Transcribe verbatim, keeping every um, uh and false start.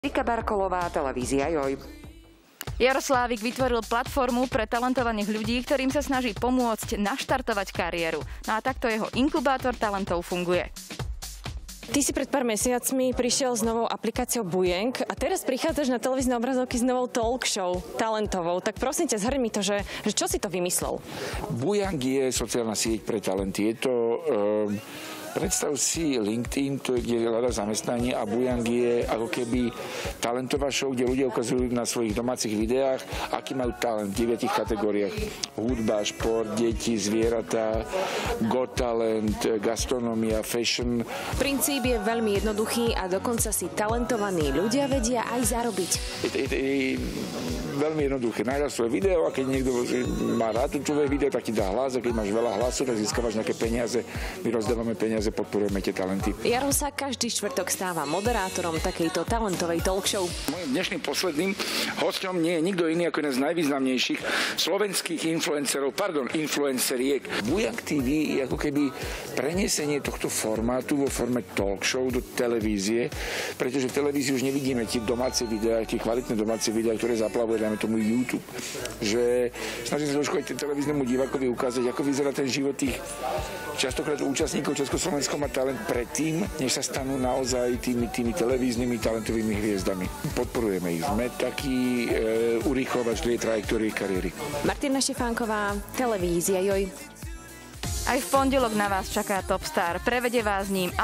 Erika Barkolová, televízia Joj. Jaroslávik vytvoril platformu pre talentovaných ľudí, ktorým sa snaží pomôcť naštartovať kariéru. No a takto jeho inkubátor talentov funguje. Ty si pred pár mesiacmi prišiel s novou aplikáciou Bujeng a teraz prichádzaš na televízne obrazovky s novou talk show talentovou. Tak prosím ťa, zhrň mi to, že, že čo si to vymyslel? Bujeng je sociálna sieť pre talenty. Je to... Um... Predstav si LinkedIn, to je, kde hľadá zamestnanie, a Bujeng je ako keby talentová show, kde ľudia ukazujú na svojich domácich videách, aký majú talent v deviatich kategóriách. Hudba, šport, deti, zvieratá, Got Talent, gastronomia, fashion. Princíp je veľmi jednoduchý a dokonca si talentovaní ľudia vedia aj zarobiť. Je, je, je veľmi jednoduché. Nájdaš svoje video a keď niekto má rád tvoje video, tak ti dá hlas, a keď máš veľa hlasu, tak získavaš nejaké peniaze. My rozdávame peniaze, podporujeme tie talenty. Jaro sa každý štvrtok stáva moderátorom takejto talentovej talk show. Mojím dnešným posledným hosťom nie je nikto iný ako jeden z najvýznamnejších slovenských influencerov, pardon, influenceriek. Bujeng té vé je ako keby prenesenie tohto formátu vo forme talk show do televízie, pretože v televízii už nevidíme tie domáce videá, tie kvalitné domáce videá, ktoré zaplavuje, dajme tomu YouTube. Že snažím sa trošku aj televíznemu divákovi ukázať, ako vyzerá ten život tých častokrát účastníkov Československo má talent predtým, než sa stanú naozaj tými, tými televíznymi talentovými hviezdami. Podporujeme ich. Sme taký e, urýchlovač tej trajektórie kariéry. Martina Štefánková, televízia Joj. Aj v pondelok na vás čaká Top Star. Prevedie vás ním